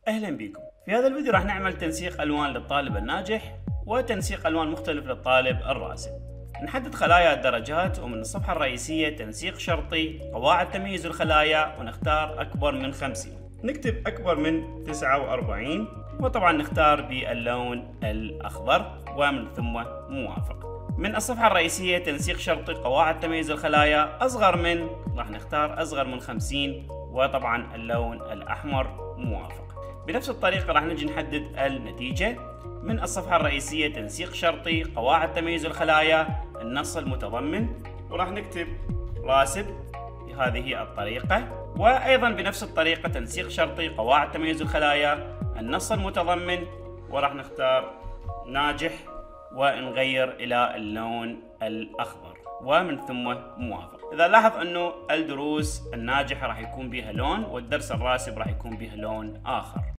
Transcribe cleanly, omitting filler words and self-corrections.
أهلا بكم. في هذا الفيديو راح نعمل تنسيق ألوان للطالب الناجح وتنسيق ألوان مختلف للطالب الراسب. نحدد خلايا الدرجات، ومن الصفحة الرئيسية تنسيق شرطي قواعد تمييز الخلايا، ونختار أكبر من 50. نكتب أكبر من 49، وطبعا نختار باللون الأخضر ومن ثم موافق. من الصفحة الرئيسية تنسيق شرطي قواعد تمييز الخلايا أصغر من، راح نختار أصغر من 50، وطبعا اللون الأحمر موافق. بنفس الطريقة راح نجي نحدد النتيجة. من الصفحة الرئيسية تنسيق شرطي قواعد تمييز الخلايا النص المتضمن، وراح نكتب راسب بهذه الطريقة. وأيضا بنفس الطريقة تنسيق شرطي قواعد تمييز الخلايا النص المتضمن، وراح نختار ناجح ونغير إلى اللون الأخضر ومن ثم موافق. إذا لاحظ أنه الدروس الناجحة راح يكون بها لون، والدرس الراسب راح يكون بها لون آخر.